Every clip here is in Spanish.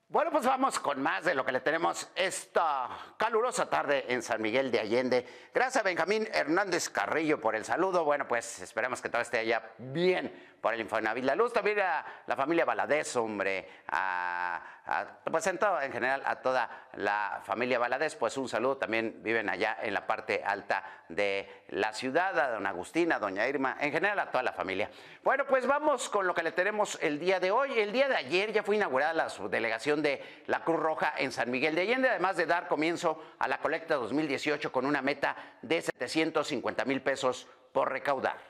Bueno, pues vamos con más de lo que le tenemos esta calurosa tarde en San Miguel de Allende. Gracias a Benjamín Hernández Carrillo por el saludo. Bueno, pues esperemos que todo esté allá bien por el Infonavit La Luz. También a la familia Valadez, hombre, pues en todo, en general, a toda la familia Valadez, pues un saludo. También viven allá en la parte alta de la ciudad, a don Agustín, a doña Irma, en general a toda la familia. Bueno, pues vamos con lo que le tenemos el día de hoy. El día de ayer ya fue inaugurada la subdelegación de la Cruz Roja en San Miguel de Allende, además de dar comienzo a la colecta 2018 con una meta de 750,000 pesos por recaudar.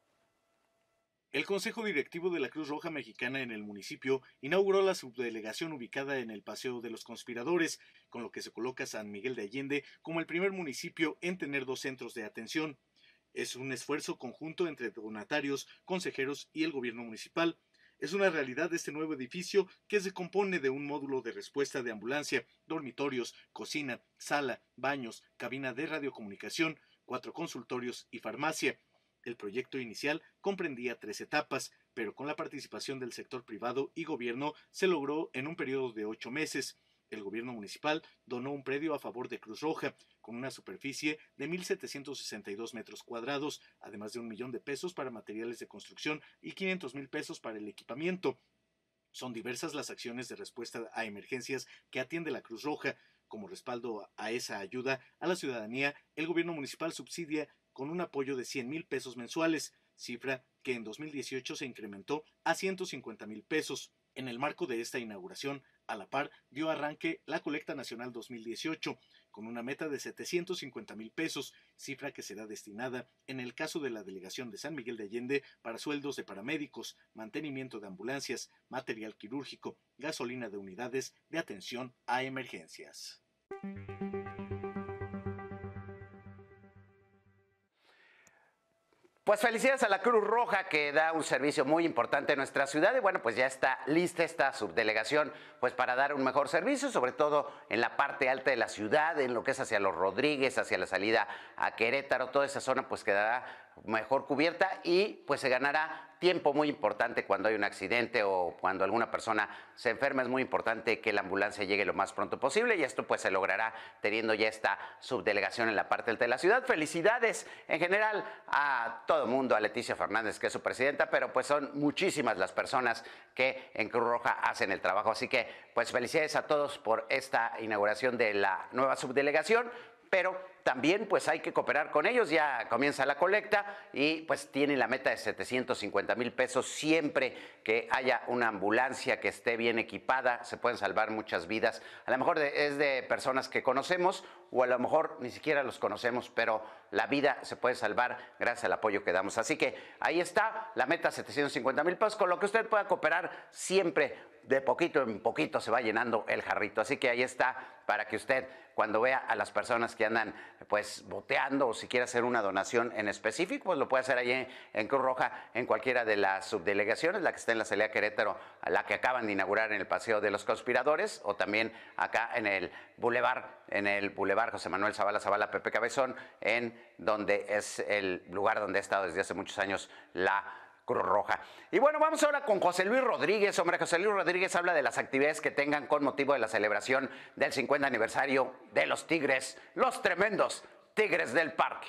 El Consejo Directivo de la Cruz Roja Mexicana en el municipio inauguró la subdelegación ubicada en el Paseo de los Conspiradores, con lo que se coloca San Miguel de Allende como el primer municipio en tener 2 centros de atención. Es un esfuerzo conjunto entre donatarios, consejeros y el gobierno municipal. Es una realidad este nuevo edificio que se compone de un módulo de respuesta de ambulancia, dormitorios, cocina, sala, baños, cabina de radiocomunicación, 4 consultorios y farmacia. El proyecto inicial comprendía 3 etapas, pero con la participación del sector privado y gobierno se logró en un periodo de 8 meses. El gobierno municipal donó un predio a favor de Cruz Roja, con una superficie de 1,762 metros cuadrados, además de 1 millón de pesos para materiales de construcción y 500,000 pesos para el equipamiento. Son diversas las acciones de respuesta a emergencias que atiende la Cruz Roja. Como respaldo a esa ayuda a la ciudadanía, el gobierno municipal subsidia con un apoyo de 100,000 pesos mensuales, cifra que en 2018 se incrementó a 150,000 pesos. En el marco de esta inauguración, a la par, dio arranque la Colecta Nacional 2018, con una meta de 750,000 pesos, cifra que será destinada, en el caso de la delegación de San Miguel de Allende, para sueldos de paramédicos, mantenimiento de ambulancias, material quirúrgico, gasolina de unidades de atención a emergencias. Pues felicidades a la Cruz Roja, que da un servicio muy importante en nuestra ciudad, y bueno, pues ya está lista esta subdelegación pues para dar un mejor servicio, sobre todo en la parte alta de la ciudad, en lo que es hacia Los Rodríguez, hacia la salida a Querétaro. Toda esa zona pues quedará mejor cubierta y pues se ganará tiempo muy importante cuando hay un accidente o cuando alguna persona se enferma. Es muy importante que la ambulancia llegue lo más pronto posible, y esto pues se logrará teniendo ya esta subdelegación en la parte alta de la ciudad. Felicidades en general a todo el mundo, a Leticia Fernández, que es su presidenta, pero pues son muchísimas las personas que en Cruz Roja hacen el trabajo. Así que pues felicidades a todos por esta inauguración de la nueva subdelegación, pero también pues hay que cooperar con ellos. Ya comienza la colecta y pues tienen la meta de 750,000 pesos. Siempre que haya una ambulancia que esté bien equipada, se pueden salvar muchas vidas. A lo mejor es de personas que conocemos, o a lo mejor ni siquiera los conocemos, pero la vida se puede salvar gracias al apoyo que damos. Así que ahí está la meta, 750,000 pesos, con lo que usted pueda cooperar. Siempre de poquito en poquito se va llenando el jarrito. Así que ahí está, para que usted, cuando vea a las personas que andan pues boteando, o si quiere hacer una donación en específico, pues lo puede hacer ahí en Cruz Roja, en cualquiera de las subdelegaciones, la que está en la salida Querétaro, la que acaban de inaugurar en el Paseo de los Conspiradores, o también acá en el Boulevard José Manuel Zavala Pepe Cabezón, en donde es el lugar donde ha estado desde hace muchos años la Cruz Roja. Y bueno, vamos ahora con José Luis Rodríguez. Hombre, José Luis Rodríguez habla de las actividades que tengan con motivo de la celebración del 50 aniversario de los Tigres, los tremendos Tigres del Parque.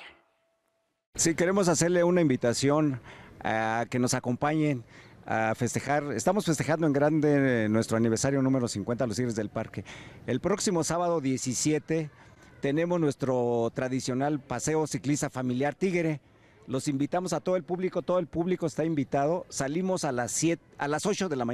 Sí, queremos hacerle una invitación a que nos acompañen a festejar. Estamos festejando en grande nuestro aniversario número 50, los Tigres del Parque. El próximo sábado 17 tenemos nuestro tradicional paseo ciclista familiar Tigre. Los invitamos a todo el público está invitado. Salimos a las 8 de la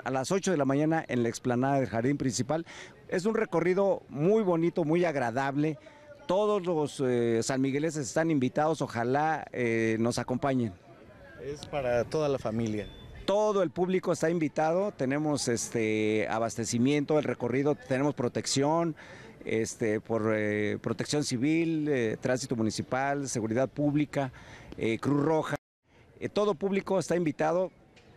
mañana en la explanada del jardín principal. Es un recorrido muy bonito, muy agradable. Todos los sanmigueleses están invitados, ojalá nos acompañen. Es para toda la familia. Todo el público está invitado, tenemos abastecimiento, el recorrido, tenemos protección, por protección civil, tránsito municipal, seguridad pública, Cruz Roja. Todo público está invitado,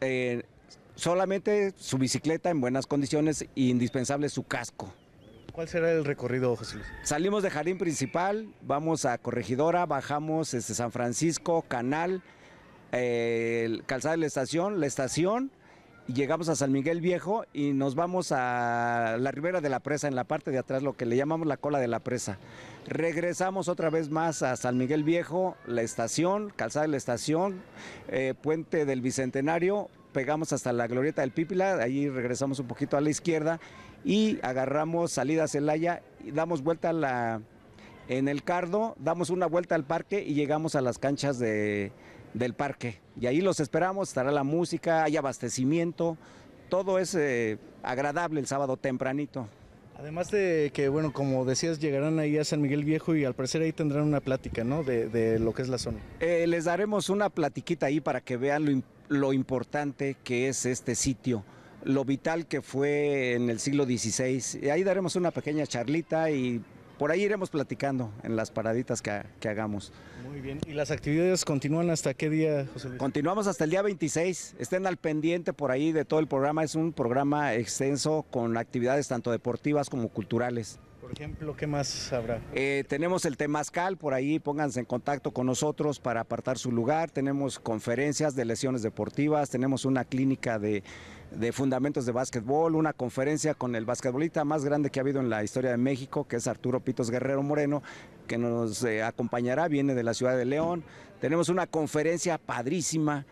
solamente su bicicleta en buenas condiciones, indispensable su casco. ¿Cuál será el recorrido, José Luis? Salimos de Jardín Principal, vamos a Corregidora, bajamos San Francisco, Canal, Calzada de la estación, llegamos a San Miguel Viejo y nos vamos a la ribera de la presa, en la parte de atrás, lo que le llamamos la cola de la presa. Regresamos otra vez más a San Miguel Viejo, la estación, calzada de la estación, puente del Bicentenario, pegamos hasta la glorieta del Pípila, ahí regresamos un poquito a la izquierda y agarramos salida a Celaya y damos vuelta en el Cardo, damos una vuelta al parque y llegamos a las canchas del parque. Y ahí los esperamos, estará la música, hay abastecimiento, todo es agradable el sábado tempranito. Además de que, bueno, como decías, llegarán ahí a San Miguel Viejo y al parecer ahí tendrán una plática, ¿no? De lo que es la zona. Les daremos una platiquita ahí para que vean lo importante que es este sitio, lo vital que fue en el siglo XVI. Ahí daremos una pequeña charlita y por ahí iremos platicando en las paraditas que hagamos. Muy bien. ¿Y las actividades continúan hasta qué día, José Luis? Continuamos hasta el día 26. Estén al pendiente por ahí de todo el programa. Es un programa extenso con actividades tanto deportivas como culturales. Por ejemplo, ¿qué más habrá? Tenemos el Temazcal, por ahí pónganse en contacto con nosotros para apartar su lugar. Tenemos conferencias de lesiones deportivas, tenemos una clínica de fundamentos de básquetbol, una conferencia con el basquetbolista más grande que ha habido en la historia de México, que es Arturo Pitos Guerrero Moreno, que nos acompañará, viene de la ciudad de León. Tenemos una conferencia padrísima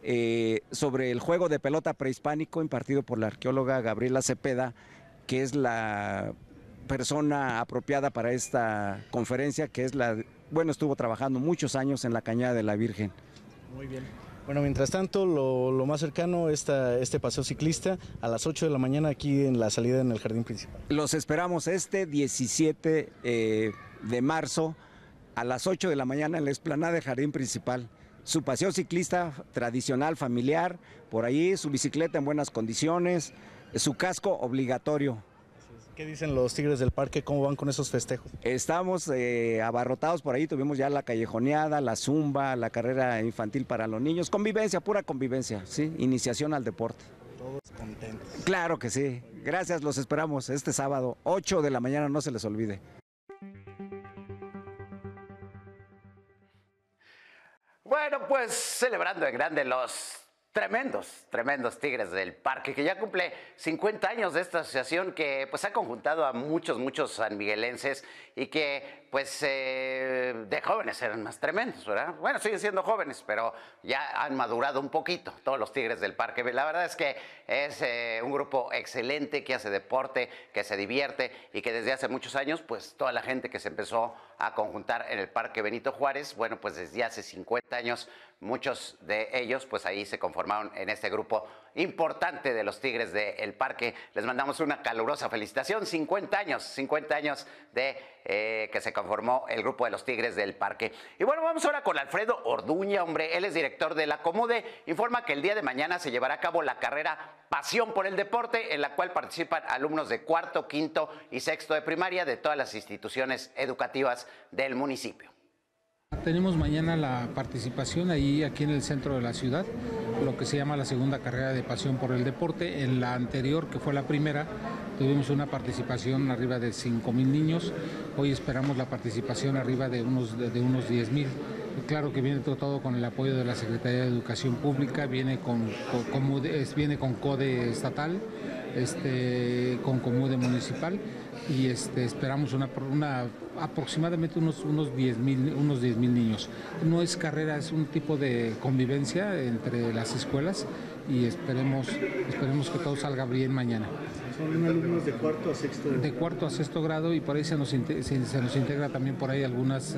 sobre el juego de pelota prehispánico impartido por la arqueóloga Gabriela Cepeda, que es la persona apropiada para esta conferencia, que es estuvo trabajando muchos años en la Cañada de la Virgen. Muy bien. Bueno, mientras tanto, lo más cercano este paseo ciclista a las 8 de la mañana aquí en la salida en el jardín principal. Los esperamos este 17 de marzo a las 8 de la mañana en la explanada del jardín principal. Su paseo ciclista tradicional, familiar, por ahí, su bicicleta en buenas condiciones, su casco obligatorio. ¿Qué dicen los Tigres del Parque? ¿Cómo van con esos festejos? Estamos abarrotados por ahí, tuvimos ya la callejoneada, la zumba, la carrera infantil para los niños, convivencia, pura convivencia, ¿sí? Iniciación al deporte. Todos contentos. Claro que sí, gracias, los esperamos este sábado, 8 de la mañana, no se les olvide. Bueno, pues celebrando en grande los tremendos Tigres del Parque, que ya cumple 50 años de esta asociación que pues ha conjuntado a muchos sanmiguelenses y que pues de jóvenes eran más tremendos, ¿verdad? Bueno, siguen siendo jóvenes, pero ya han madurado un poquito todos los Tigres del Parque. La verdad es que es un grupo excelente que hace deporte, que se divierte y que desde hace muchos años pues toda la gente que se empezó a conjuntar en el Parque Benito Juárez, bueno, pues desde hace 50 años muchos de ellos pues ahí se conformaron en este grupo importante de los Tigres del Parque. Les mandamos una calurosa felicitación, 50 años de que se conformó el grupo de los Tigres del Parque. Y bueno, vamos ahora con Alfredo Orduña, hombre, él es director de la Comude, informa que el día de mañana se llevará a cabo la carrera Pasión por el Deporte, en la cual participan alumnos de cuarto, quinto y sexto de primaria de todas las instituciones educativas del municipio. Tenemos mañana la participación aquí en el centro de la ciudad, lo que se llama la segunda carrera de Pasión por el Deporte. En la anterior, que fue la primera, tuvimos una participación arriba de 5,000 niños. Hoy esperamos la participación arriba de unos 10,000. Claro que viene todo con el apoyo de la Secretaría de Educación Pública, viene con CODE estatal, con COMUDE municipal y esperamos aproximadamente unos 10,000 niños. No es carrera, es un tipo de convivencia entre las escuelas y esperemos que todo salga bien mañana. Son alumnos de cuarto a sexto grado. De cuarto a sexto grado y por ahí se nos integra también por ahí algunas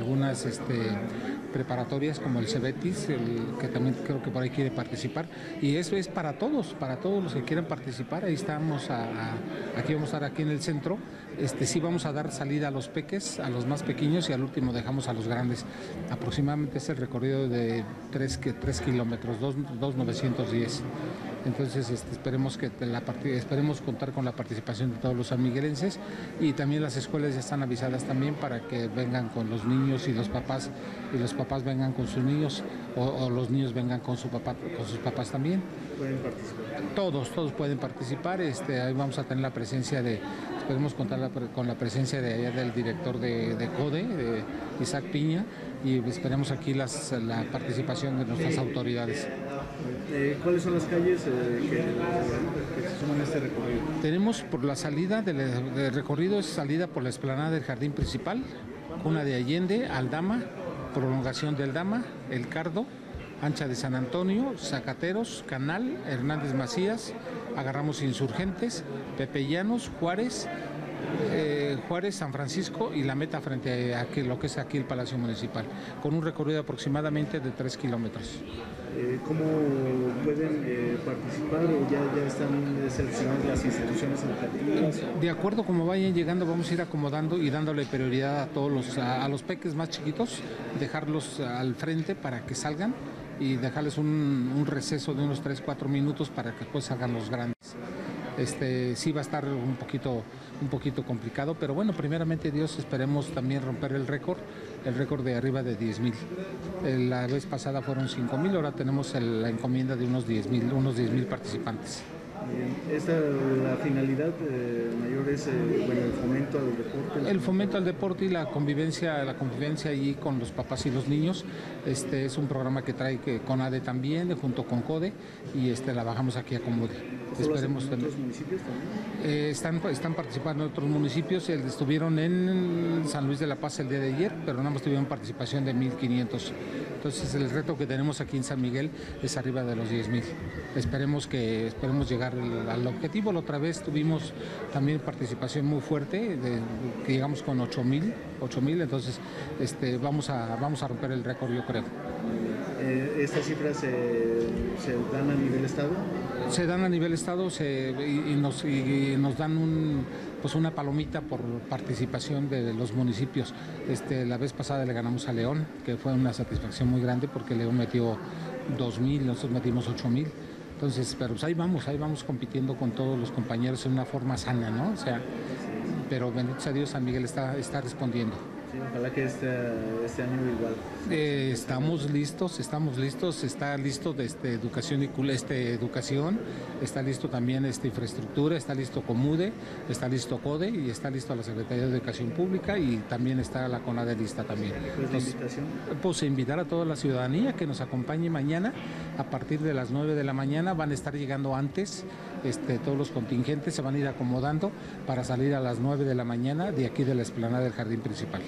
preparatorias como el Cebetis, que también creo que por ahí quiere participar. Y eso es para todos los que quieran participar. Ahí estamos, aquí vamos a estar aquí en el centro. Sí vamos a dar salida a los peques, a los más pequeños y al último dejamos a los grandes. Aproximadamente es el recorrido de 3 kilómetros, 2,910. Entonces esperemos contar con la participación de todos los sanmiguelenses y también las escuelas ya están avisadas también para que vengan con los niños y los papás vengan con sus niños o los niños vengan con sus papás también. ¿Pueden participar? Todos pueden participar. Ahí vamos a tener la presencia de Esperemos contar con la presencia de allá del director de CODE, de Isaac Piña, y esperemos aquí la participación de nuestras autoridades. ¿Cuáles son las calles que se suman a este recorrido? Tenemos por la salida del recorrido, es salida por la explanada del jardín principal, Cuna de Allende, Aldama, prolongación del Dama, El Cardo, Ancha de San Antonio, Zacateros, Canal, Hernández Macías, agarramos Insurgentes, Pepellanos, Juárez, San Francisco y la meta frente a lo que es aquí el Palacio Municipal, con un recorrido aproximadamente de 3 kilómetros. ¿Cómo pueden participar o ya están seleccionadas las instituciones educativas? De acuerdo como vayan llegando, vamos a ir acomodando y dándole prioridad a todos a los peques más chiquitos, dejarlos al frente para que salgan y dejarles un receso de unos 3-4 minutos para que después salgan los grandes. Sí va a estar un poquito complicado, pero bueno, primeramente Dios, esperemos también romper el récord de arriba de 10,000. La vez pasada fueron 5,000, ahora tenemos la encomienda de unos 10,000 participantes. La finalidad mayor es el fomento al deporte. El fomento al deporte y la convivencia allí con los papás y los niños. Es un programa que trae CONADE también, junto con CODE, y la bajamos aquí a COMUDE. Esperemos ¿En otros municipios también? Están participando en otros municipios, estuvieron en San Luis de la Paz el día de ayer, pero nada más tuvieron participación de 1,500. Entonces el reto que tenemos aquí en San Miguel es arriba de los 10,000. Esperemos llegar al objetivo. La otra vez tuvimos también participación muy fuerte, que llegamos con 8,000, entonces vamos a romper el récord, yo creo. ¿Estas cifras se dan a nivel estado? Se dan a nivel estado y nos dan una palomita por participación de los municipios. La vez pasada le ganamos a León, que fue una satisfacción muy grande porque León metió 2,000, nosotros metimos 8,000. Entonces, pero pues ahí vamos compitiendo con todos los compañeros en una forma sana, ¿no? O sea, pero bendito sea Dios, San Miguel está respondiendo. Sí, ojalá que este año igual. Estamos listos, está listo educación está listo también infraestructura, está listo COMUDE, está listo CODE y está listo la Secretaría de Educación Pública y también está la CONADE lista también. ¿Pues la invitación? Pues invitar a toda la ciudadanía que nos acompañe mañana a partir de las 9 de la mañana, van a estar llegando antes, todos los contingentes se van a ir acomodando para salir a las 9 de la mañana de aquí de la explanada del jardín principal.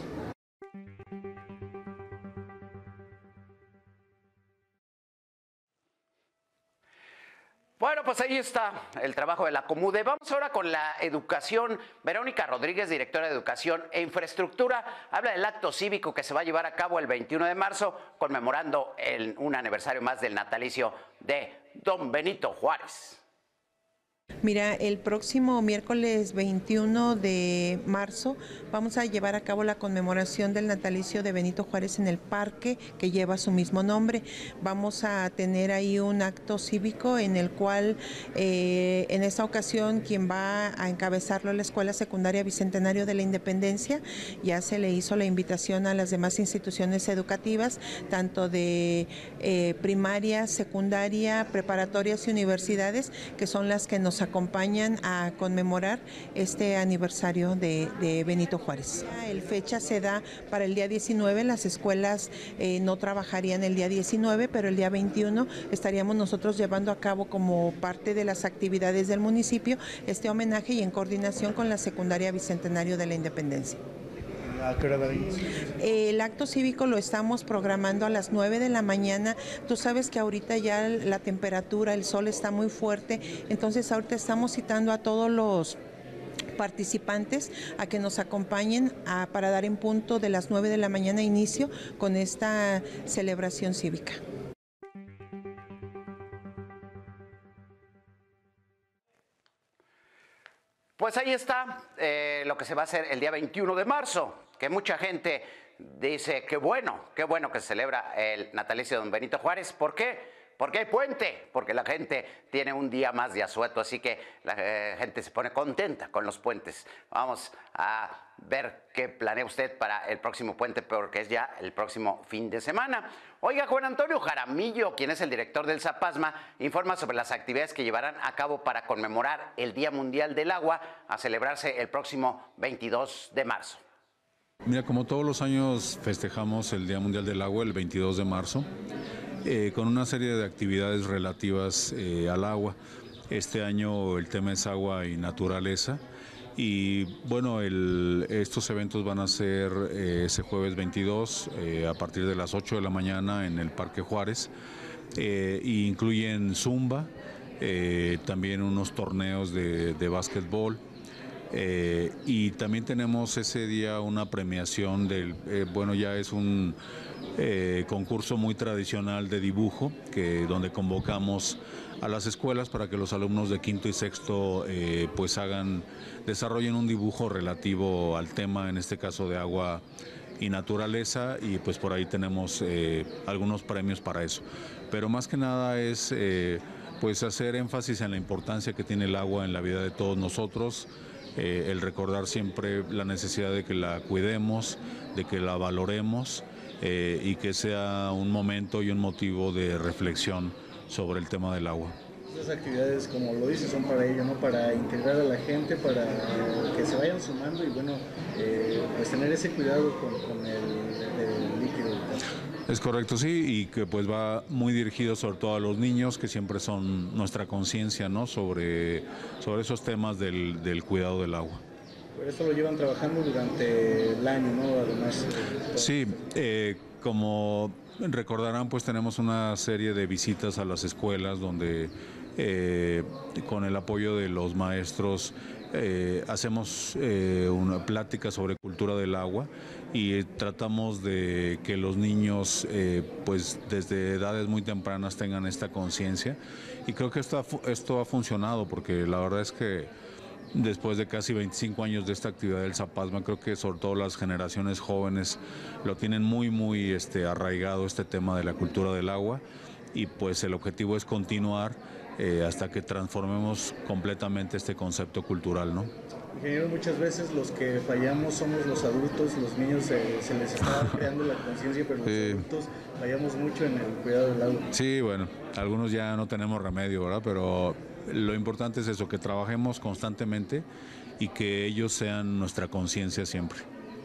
Bueno, pues ahí está el trabajo de la COMUDE. Vamos ahora con la educación. Verónica Rodríguez, directora de Educación e Infraestructura, habla del acto cívico que se va a llevar a cabo el 21 de marzo, conmemorando un aniversario más del natalicio de don Benito Juárez. Mira, el próximo miércoles 21 de marzo vamos a llevar a cabo la conmemoración del natalicio de Benito Juárez en el parque que lleva su mismo nombre. Vamos a tener ahí un acto cívico en el cual en esta ocasión quien va a encabezarlo es la Escuela Secundaria Bicentenario de la Independencia. Ya se le hizo la invitación a las demás instituciones educativas, tanto de primaria, secundaria, preparatorias y universidades, que son las que nos acompañan a conmemorar este aniversario de Benito Juárez. El fecha se da para el día 19, las escuelas no trabajarían el día 19, pero el día 21 estaríamos nosotros llevando a cabo como parte de las actividades del municipio este homenaje y en coordinación con la Secundaria Bicentenario de la Independencia. ¿A qué hora va a iniciar? El acto cívico lo estamos programando a las 9 de la mañana. Tú sabes que ahorita ya la temperatura, el sol está muy fuerte, entonces ahorita estamos citando a todos los participantes a que nos acompañen para dar en punto de las 9 de la mañana inicio con esta celebración cívica. Pues ahí está lo que se va a hacer el día 21 de marzo, que mucha gente dice qué bueno que se celebra el natalicio de don Benito Juárez. ¿Por qué? Porque hay puente, porque la gente tiene un día más de asueto, así que la gente se pone contenta con los puentes. Vamos a ver qué planea usted para el próximo puente, porque es ya el próximo fin de semana. Oiga, Juan Antonio Jaramillo, quien es el director del Zapasma, informa sobre las actividades que llevarán a cabo para conmemorar el Día Mundial del Agua, a celebrarse el próximo 22 de marzo. Mira, como todos los años festejamos el Día Mundial del Agua el 22 de marzo, con una serie de actividades relativas al agua. Este año el tema es agua y naturaleza. Y bueno, estos eventos van a ser ese jueves 22 a partir de las 8 de la mañana en el Parque Juárez. Y incluyen zumba, también unos torneos de básquetbol. Y también tenemos ese día una premiación ya es un concurso muy tradicional de dibujo, donde convocamos a las escuelas para que los alumnos de quinto y sexto desarrollen un dibujo relativo al tema, en este caso de agua y naturaleza, y pues por ahí tenemos algunos premios para eso. Pero más que nada es hacer énfasis en la importancia que tiene el agua en la vida de todos nosotros, el recordar siempre la necesidad de que la cuidemos, de que la valoremos y que sea un momento y un motivo de reflexión sobre el tema del agua. Estas actividades, como lo dices, son para ello, ¿no? Para integrar a la gente, para que se vayan sumando y pues tener ese cuidado con el líquido. Es correcto, sí, y que pues va muy dirigido sobre todo a los niños, que siempre son nuestra conciencia, ¿no? sobre esos temas del cuidado del agua. Por eso lo llevan trabajando durante el año, ¿no? Además. Sí, como recordarán, pues tenemos una serie de visitas a las escuelas donde con el apoyo de los maestros hacemos una plática sobre cultura del agua y tratamos de que los niños pues desde edades muy tempranas tengan esta conciencia, y creo que esto ha funcionado, porque la verdad es que después de casi 25 años de esta actividad del Zapasma, creo que sobre todo las generaciones jóvenes lo tienen muy arraigado, este tema de la cultura del agua, y pues el objetivo es continuar hasta que transformemos completamente este concepto cultural, ¿no? Ingeniero, muchas veces los que fallamos somos los adultos, los niños se les está creando la conciencia, pero los adultos fallamos mucho en el cuidado del agua. Sí, bueno, algunos ya no tenemos remedio, ¿verdad? Pero lo importante es eso, que trabajemos constantemente y que ellos sean nuestra conciencia siempre.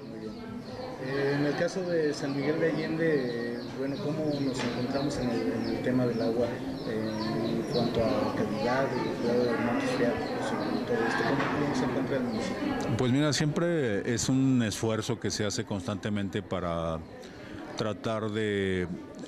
En el caso de San Miguel de Allende, ¿cómo nos encontramos en el tema del agua en cuanto a calidad, el cuidado de los mantos freáticos y todo esto? ¿Cómo se encuentra el municipio? Pues mira, siempre es un esfuerzo que se hace constantemente para tratar de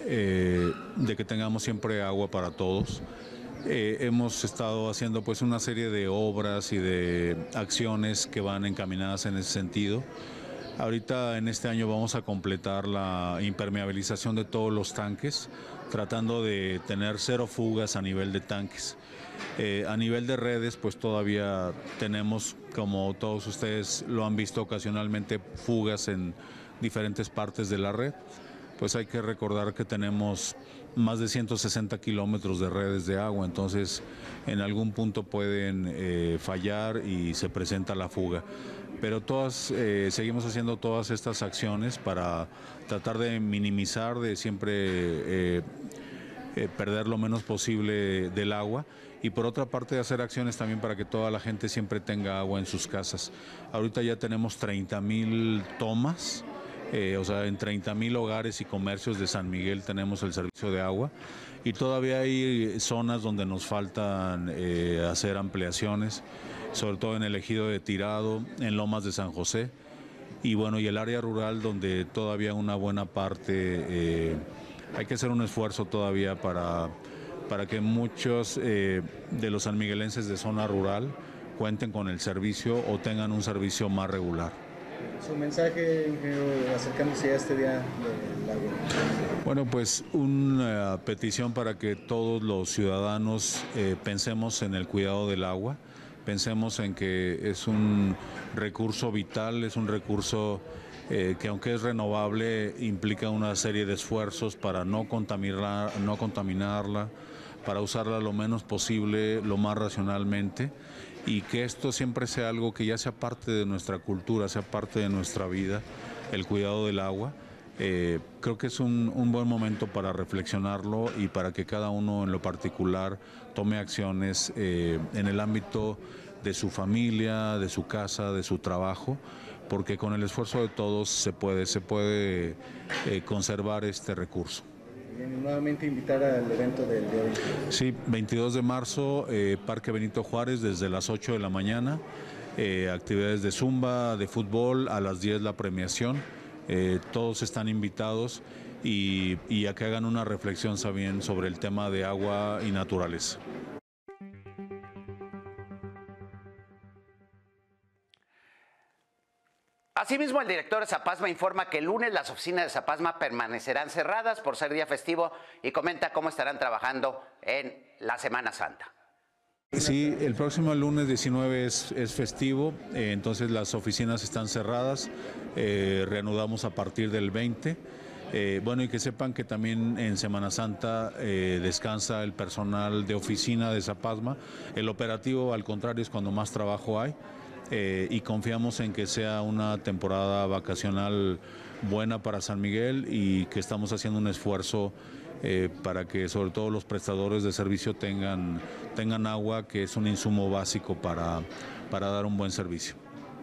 que tengamos siempre agua para todos. Hemos estado haciendo pues una serie de obras y de acciones que van encaminadas en ese sentido. Ahorita en este año vamos a completar la impermeabilización de todos los tanques, tratando de tener 0 fugas a nivel de tanques. A nivel de redes, pues todavía tenemos, como todos ustedes lo han visto ocasionalmente, fugas en diferentes partes de la red. Pues hay que recordar que tenemos más de 160 kilómetros de redes de agua, entonces en algún punto pueden fallar y se presenta la fuga. Pero seguimos haciendo todas estas acciones para tratar de minimizar, de siempre perder lo menos posible del agua, y por otra parte hacer acciones también para que toda la gente siempre tenga agua en sus casas. Ahorita ya tenemos 30,000 tomas. En 30,000 hogares y comercios de San Miguel tenemos el servicio de agua, y todavía hay zonas donde nos faltan hacer ampliaciones, sobre todo en el ejido de Tirado, en Lomas de San José, y el área rural, donde todavía una buena parte hay que hacer un esfuerzo todavía para que muchos de los sanmiguelenses de zona rural cuenten con el servicio o tengan un servicio más regular. Su mensaje, ingeniero, acercándose a este día del agua. Bueno, pues una petición para que todos los ciudadanos pensemos en el cuidado del agua, pensemos en que es un recurso vital, es un recurso que aunque es renovable, implica una serie de esfuerzos para no contaminarla, para usarla lo menos posible, lo más racionalmente, y que esto siempre sea algo que ya sea parte de nuestra cultura, sea parte de nuestra vida, el cuidado del agua. Creo que es un buen momento para reflexionarlo y para que cada uno en lo particular tome acciones en el ámbito de su familia, de su casa, de su trabajo, porque con el esfuerzo de todos se puede conservar este recurso. Bien, nuevamente invitar al evento del de hoy. Sí, 22 de marzo, Parque Benito Juárez, desde las 8 de la mañana, actividades de zumba, de fútbol, a las 10 la premiación, todos están invitados y a que hagan una reflexión también sobre el tema de agua y naturaleza. Asimismo, el director de Zapasma informa que el lunes las oficinas de Zapasma permanecerán cerradas por ser día festivo y comenta cómo estarán trabajando en la Semana Santa. Sí, el próximo lunes 19 es festivo, entonces las oficinas están cerradas, reanudamos a partir del 20. Bueno, y que sepan que también en Semana Santa descansa el personal de oficina de Zapasma. El operativo, al contrario, es cuando más trabajo hay. Y confiamos en que sea una temporada vacacional buena para San Miguel y que estamos haciendo un esfuerzo para que sobre todo los prestadores de servicio tengan agua, que es un insumo básico para dar un buen servicio.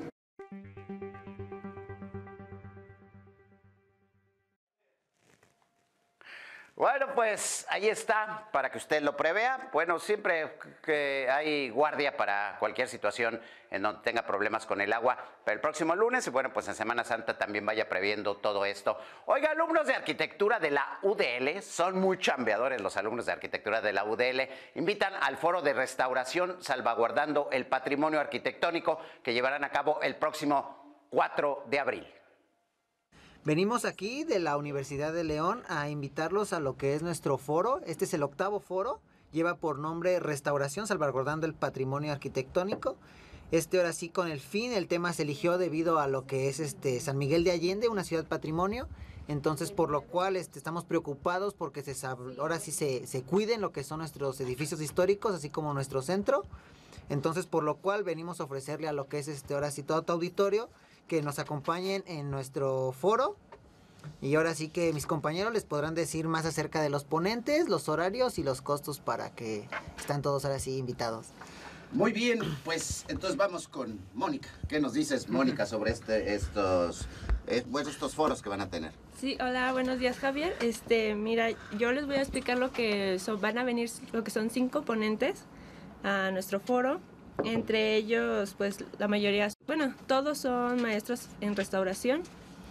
Bueno, pues ahí está, para que usted lo prevea. Bueno, siempre que hay guardia para cualquier situación en donde tenga problemas con el agua. Pero el próximo lunes, y bueno, pues en Semana Santa también vaya previendo todo esto. Oiga, alumnos de arquitectura de la UDL, son muy chambeadores los alumnos de arquitectura de la UDL, invitan al foro de restauración salvaguardando el patrimonio arquitectónico que llevarán a cabo el próximo 4 de abril. Venimos aquí de la Universidad de León a invitarlos a lo que es nuestro foro. Este es el 8º foro, lleva por nombre Restauración salvaguardando el patrimonio arquitectónico. Ahora sí, con el tema se eligió debido a lo que es San Miguel de Allende, una ciudad patrimonio. Entonces, por lo cual estamos preocupados porque ahora sí se cuiden lo que son nuestros edificios históricos, así como nuestro centro. Entonces, por lo cual venimos a ofrecerle a lo que es ahora sí todo tu auditorio que nos acompañen en nuestro foro. Y ahora sí que mis compañeros les podrán decir más acerca de los ponentes, los horarios y los costos para que están todos ahora sí invitados. Muy bien, pues entonces vamos con Mónica. ¿Qué nos dices, Mónica, sobre estos foros que van a tener? Sí, hola, buenos días, Javier. Mira, yo les voy a explicar van a venir lo que son 5 ponentes a nuestro foro. Entre ellos, pues la mayoría, todos son maestros en restauración.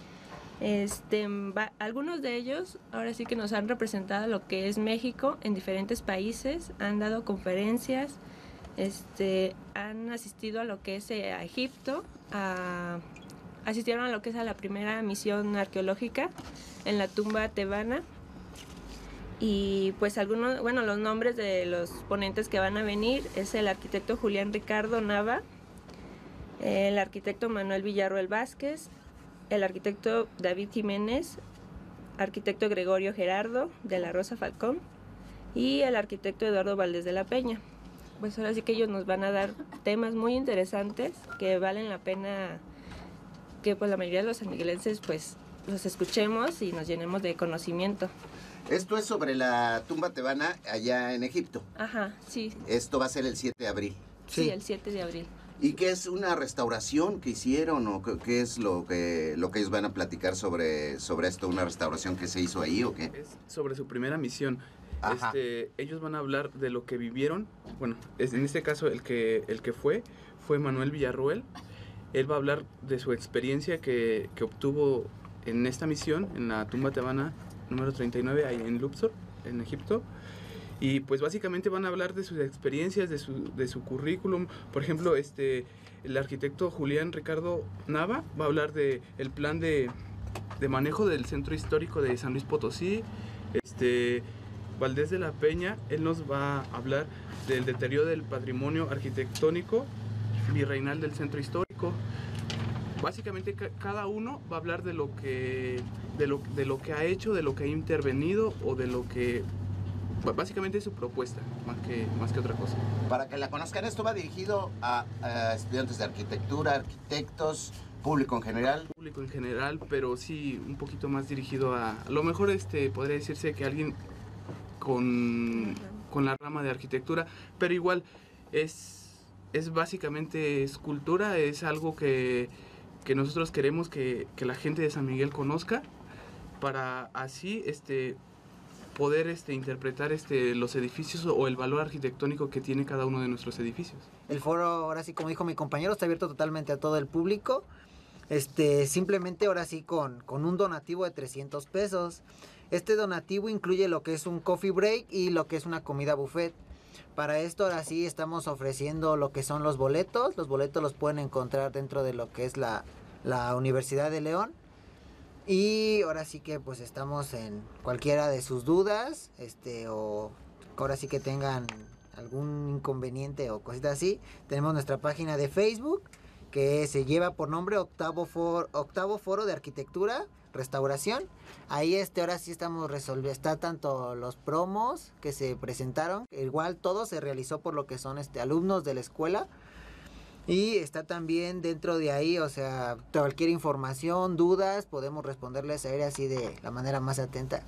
Algunos de ellos ahora sí que nos han representado lo que es México en diferentes países, han dado conferencias, han asistido a lo que es a Egipto, asistieron a lo que es a la primera misión arqueológica en la tumba tebana. Y pues los nombres de los ponentes que van a venir es el arquitecto Julián Ricardo Nava, el arquitecto Manuel Villarroel Vázquez, el arquitecto David Jiménez, arquitecto Gregorio Gerardo de la Rosa Falcón y el arquitecto Eduardo Valdés de la Peña. Pues ahora sí que ellos nos van a dar temas muy interesantes que valen la pena que pues la mayoría de los sanmiguelenses pues los escuchemos y nos llenemos de conocimiento. Esto es sobre la tumba tebana allá en Egipto. Ajá, sí. Esto va a ser el 7 de abril. Sí, el 7 de abril. ¿Y qué es una restauración que hicieron o qué es lo que ellos van a platicar sobre esto? ¿Una restauración que se hizo ahí o qué? Es sobre su primera misión. Ellos van a hablar de lo que vivieron. Bueno, en este caso el que fue Manuel Villarroel. Él va a hablar de su experiencia que obtuvo en esta misión, en la tumba tebana número 39, ahí en Luxor, en Egipto. Y pues básicamente van a hablar de sus experiencias, de su currículum. Por ejemplo, el arquitecto Julián Ricardo Nava va a hablar de el plan de manejo del centro histórico de San Luis Potosí. Valdés de la Peña, él nos va a hablar del deterioro del patrimonio arquitectónico virreinal del centro histórico. básicamente cada uno va a hablar de lo que ha hecho, de lo que ha intervenido o de lo que básicamente es su propuesta, más que otra cosa. Para que la conozcan, esto va dirigido a estudiantes de arquitectura, arquitectos, público en general. Público en general, pero sí un poquito más dirigido a lo mejor podría decirse que alguien con la rama de arquitectura, pero igual es básicamente escultura, es algo que nosotros queremos que la gente de San Miguel conozca para así poder interpretar los edificios o el valor arquitectónico que tiene cada uno de nuestros edificios. El foro, ahora sí, como dijo mi compañero, está abierto totalmente a todo el público. Simplemente ahora sí con un donativo de 300 pesos. Este donativo incluye lo que es un coffee break y lo que es una comida buffet. Para esto ahora sí estamos ofreciendo lo que son los boletos. Los boletos los pueden encontrar dentro de lo que es la Universidad de León. Y ahora sí que pues estamos en cualquiera de sus dudas, o ahora sí que tengan algún inconveniente o cositas así. Tenemos nuestra página de Facebook que se lleva por nombre Octavo Foro de Arquitectura, Restauración. Ahí ahora sí estamos resolviendo, está tanto los promos que se presentaron, igual todo se realizó por lo que son alumnos de la escuela. Y está también dentro de ahí, o sea, cualquier información, dudas, podemos responderles a él así de la manera más atenta.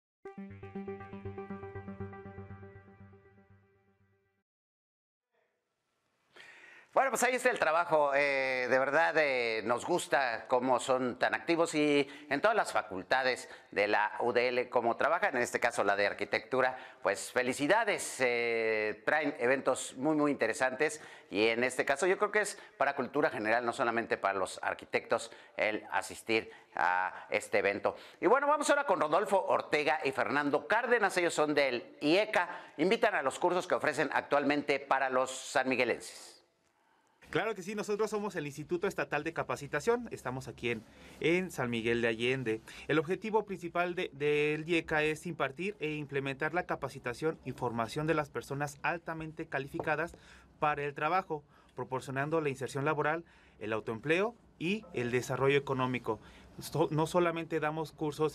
Bueno, pues ahí está el trabajo. De verdad nos gusta cómo son tan activos y en todas las facultades de la UDL cómo trabajan, en este caso la de arquitectura. Pues felicidades, traen eventos muy, muy interesantes y en este caso yo creo que es para cultura general, no solamente para los arquitectos el asistir a este evento. Y bueno, vamos ahora con Rodolfo Ortega y Fernando Cárdenas, ellos son del IECA, invitan a los cursos que ofrecen actualmente para los sanmiguelenses. Claro que sí, nosotros somos el Instituto Estatal de Capacitación, estamos aquí en San Miguel de Allende. El objetivo principal del IECA es impartir e implementar la capacitación y formación de las personas altamente calificadas para el trabajo, proporcionando la inserción laboral, el autoempleo y el desarrollo económico. No solamente damos cursos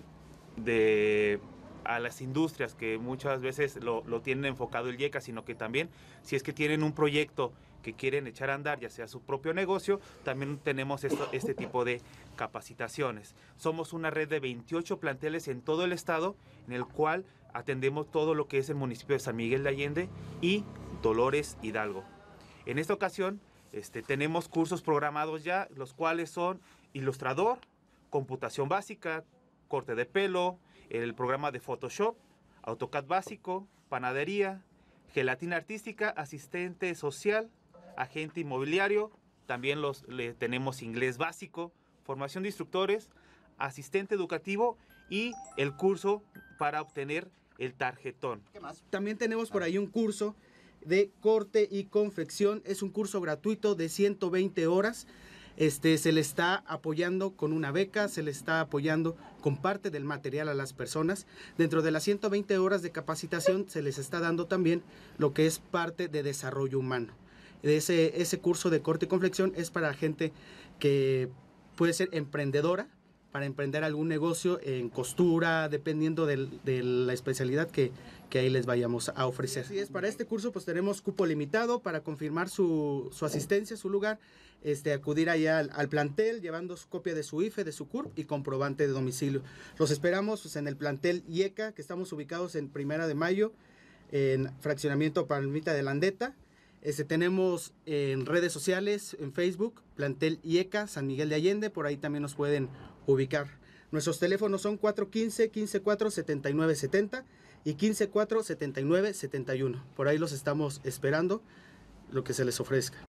a las industrias que muchas veces lo tienen enfocado el IECA, sino que también si es que tienen un proyecto que quieren echar a andar, ya sea su propio negocio, también tenemos este tipo de capacitaciones. Somos una red de 28 planteles en todo el estado, en el cual atendemos todo lo que es el municipio de San Miguel de Allende y Dolores Hidalgo. En esta ocasión tenemos cursos programados ya, los cuales son ilustrador, computación básica, corte de pelo, el programa de Photoshop, AutoCAD básico, panadería, gelatina artística, asistente social, agente inmobiliario, también tenemos inglés básico, formación de instructores, asistente educativo y el curso para obtener el tarjetón. ¿Qué más? También tenemos por ahí un curso de corte y confección, es un curso gratuito de 120 horas. Se le está apoyando con una beca, se le está apoyando con parte del material a las personas. Dentro de las 120 horas de capacitación se les está dando también lo que es parte de desarrollo humano. Ese curso de corte y confección es para gente que puede ser emprendedora, para emprender algún negocio en costura, dependiendo de la especialidad que ahí les vayamos a ofrecer. Así es, para este curso pues tenemos cupo limitado. Para confirmar su asistencia, su lugar, acudir allá al plantel llevando su copia de su IFE, de su CURP y comprobante de domicilio. Los esperamos pues, en el plantel IECA, que estamos ubicados en 1 de Mayo, en Fraccionamiento Palmita de Landeta. Tenemos en redes sociales, en Facebook, plantel IECA, San Miguel de Allende, por ahí también nos pueden ubicar. Nuestros teléfonos son 415-154-7970 y 154-7971. Por ahí los estamos esperando, lo que se les ofrezca.